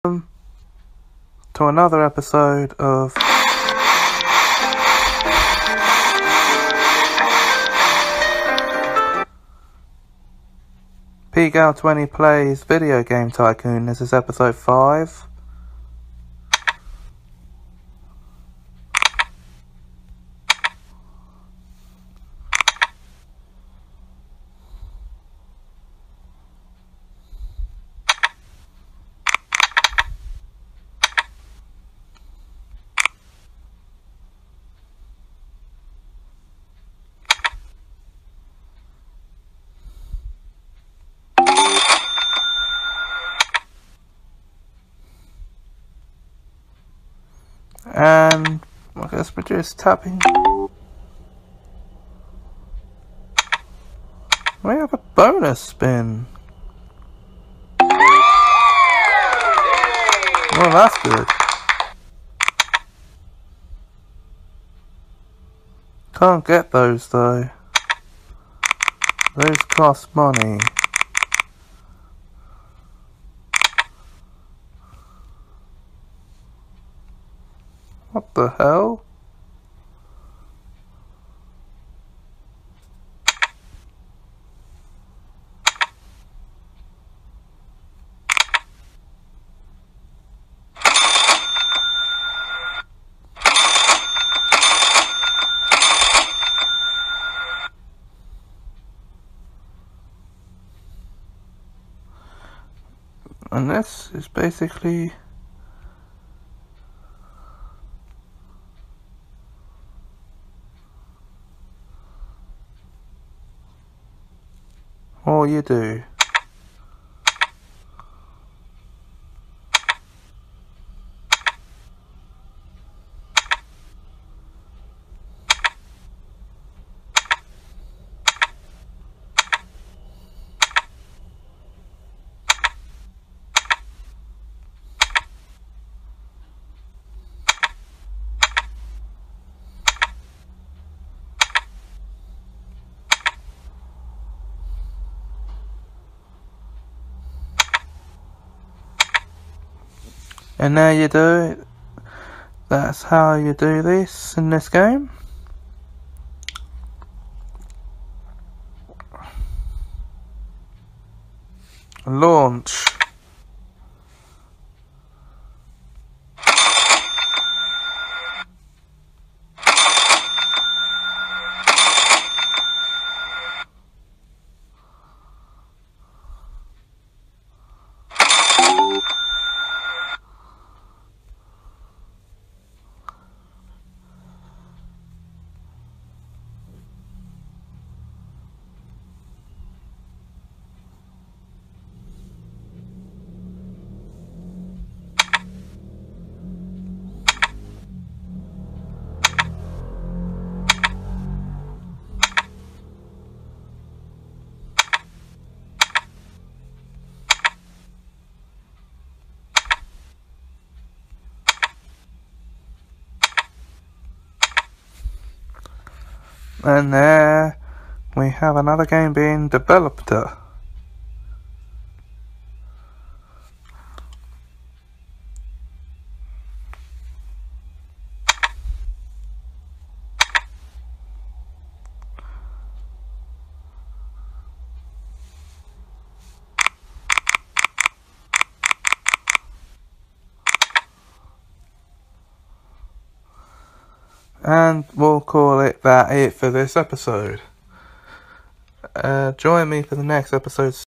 to another episode of PGal20 Plays Video Game Tycoon. This is episode 5. And I guess we're just tapping. We have a bonus spin. Well, that's good. Can't get those though. Those cost money. What the hell? And this is basically all you do. And there you do it. That's how you do this in this game. Launch. And there we have another game being developed. And we'll call it for this episode. Join me for the next episode.